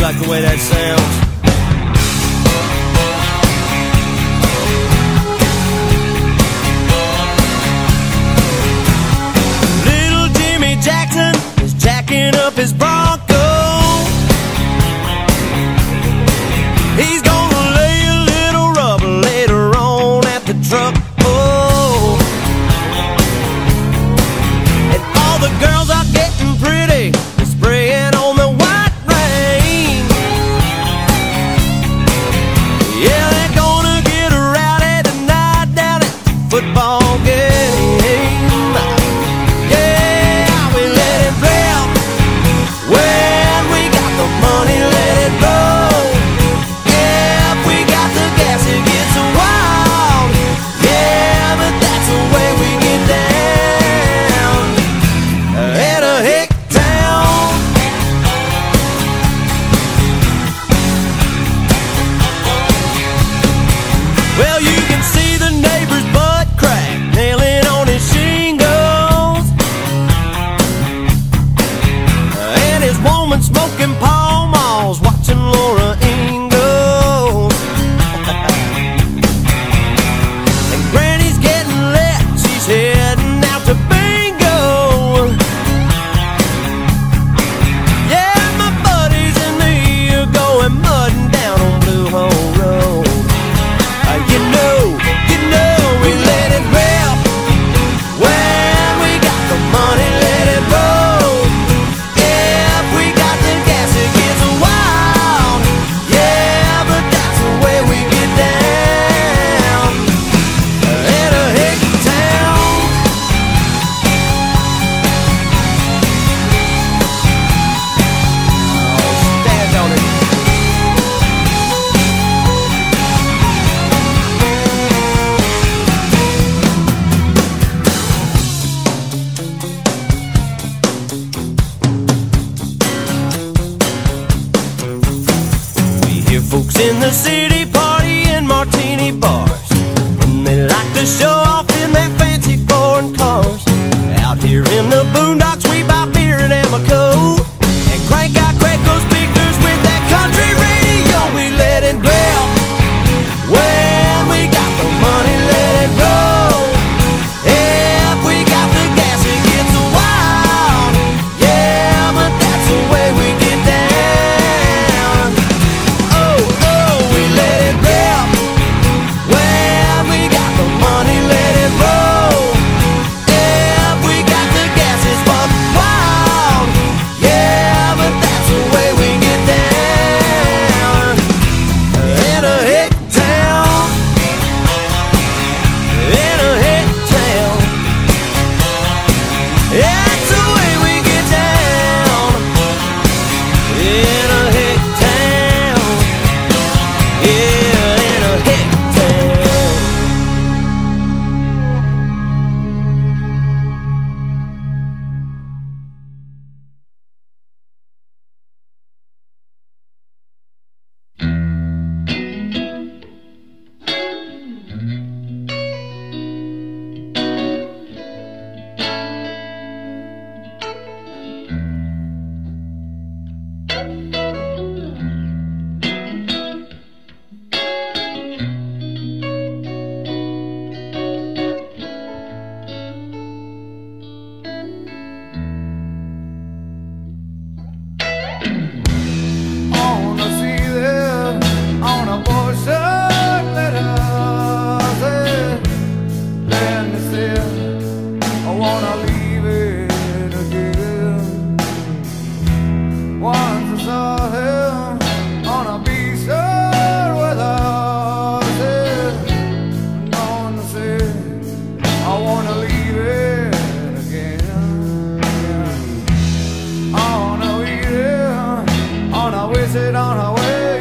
like the way that sounds. Little Jimmy Jackson is jacking up his Bronco. He's gonna lay a little rubber later on at the truck. Oh, and all the girls are getting pretty, spraying on the white rain. Yeah, they're gonna get rowdy tonight down at the football game. Yeah, we let it rip. When we got the money, let it roll. Yeah, if we got the gas, it gets wild. Yeah, but that's the way we get down in a hick town. Well, you can see the neighbor's butt crack nailing on his shingles, and his woman smoking Pall Malls, watching Laura Ingalls. And Granny's getting lit, she's heading out to bingo. Yeah, my buddies and me are going mudding down on Blue Hole Road. You know, we let it rip. When we got the money, let it roll. Yeah, if we got the gas, it gets wild. Yeah, but that's the way we get down in a hick town. Oh, stand on it. We hear folks in the city party in martini bars, and they like to show off in their fancy foreign cars. Out here in the boondocks, we buy beer at Amoco and crank out Craco speakers with that country radio. We let it rip. When we got the money, let it roll. If we got the gas, it gets wild. Yeah, but that's the way we get down. Oh, we let it rip. When we got the money, let it roll. If we got the gas, it's buck wild. Yeah, but that's the way we get down in a hick town. In a hick town. Yeah, that's the way we get down in a hick town. Yeah, in a hick town.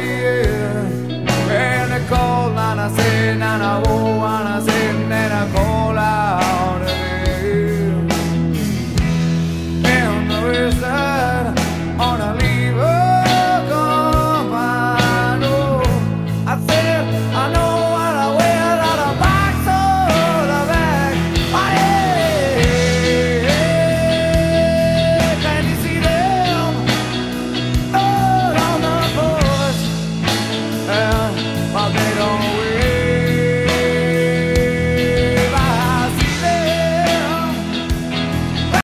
Cold, and I say, and I oh, and I say, and I call.